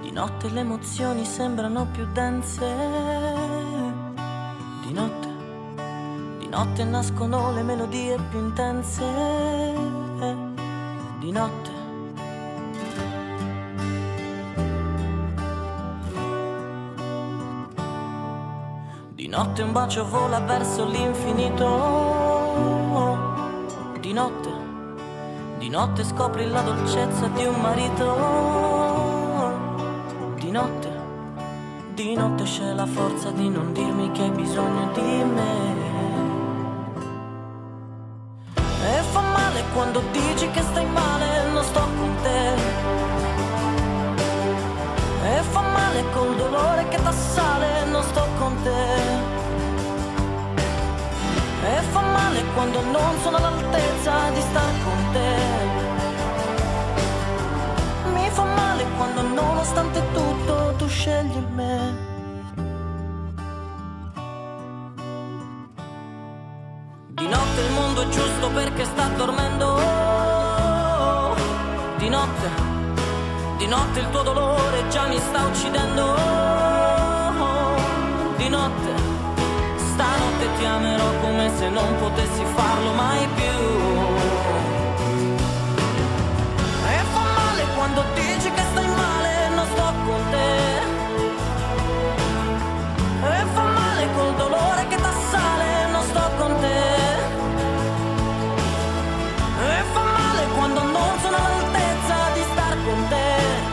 Di notte le emozioni sembrano più dense. Di notte nascono le melodie più intense. Di notte. Di notte un bacio vola verso l'infinito. Di notte scopri la dolcezza di un marito. Di notte c'è la forza di non dirmi che hai bisogno di me. E fa male quando dici che stai male, non sto con te. E fa male col dolore che t'assale, non sto con te. E fa male quando non sono all'altezza di star con te. Mi fa male quando nonostante tutto tu scegli me. Di notte il mondo è giusto perché sta dormendo. Di notte il tuo dolore già mi sta uccidendo. Di notte, stanotte ti amerò come se non potessi farlo mai più. E fa male quando dici che stai male, non sto con te. E fa male col dolore che t'assale, non sto con te. E fa male quando non sono all'altezza di star con te.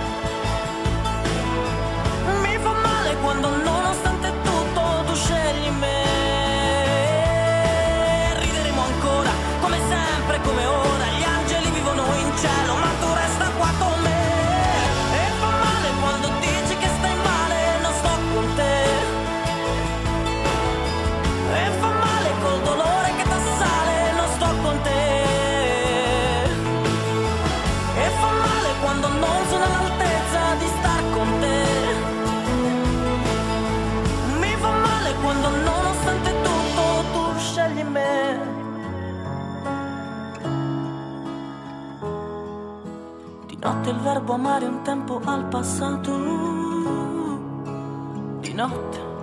Mi fa male quando nonostante tutto tu scegli me. Rideremo ancora, come sempre, come ora. Gli angeli vivono in cielo, ma tu resta qua con me. E fa male quando dici che stai male, non sto con te. E fa male col dolore che t'assale, non sto con te. E fa male quando non sono all'altezza di star con te. Mi fa male quando nonostante tutto tu scegli me. Di notte il verbo amare un tempo al passato. Di notte